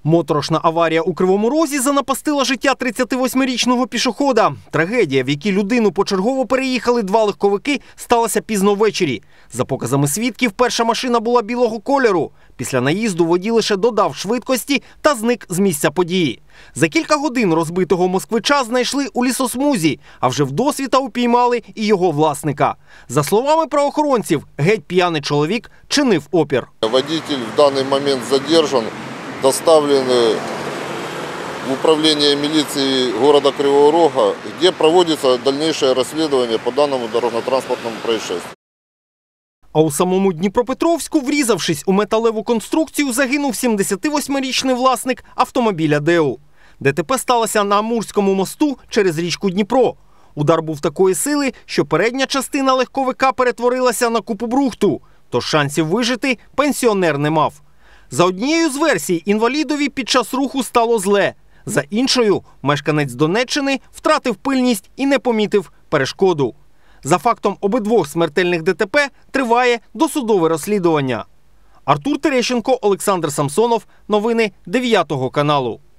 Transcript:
Моторошна аварія у Кривому Розі занапастила життя 38-річного пішохода. Трагедія, в якій людину почергово переїхали два легковики, сталася пізно ввечері. За показами свідків, перша машина була білого кольору. Після наїзду водій лише додав швидкості та зник з місця події. За кілька годин розбитого москвича знайшли у лісосмузі, а вже вдосвіта упіймали і його власника. За словами правоохоронців, геть п'яний чоловік чинив опір. Водій в даний момент задержан, доставлен в управление милиции города Кривого Рога, где проводится дальнейшее расследование по данному дорожно-транспортному происшествию. А у самому Дніпропетровську, врізавшись у металеву конструкцію, загинув 78-річний власник автомобіля ДЕУ. ДТП сталося на Амурському мосту через річку Дніпро. Удар був такої сили, що передня частина легковика перетворилася на купу брухту. Тож шансів вижити пенсіонер не мав. За однією з версій, інвалідові під час руху стало зле. За іншою, мешканець Донеччини втратив пильність і не помітив перешкоду. За фактом обидвох смертельних ДТП триває досудове розслідування. Артур Терещенко, Олександр Самсонов. Новини 9 каналу.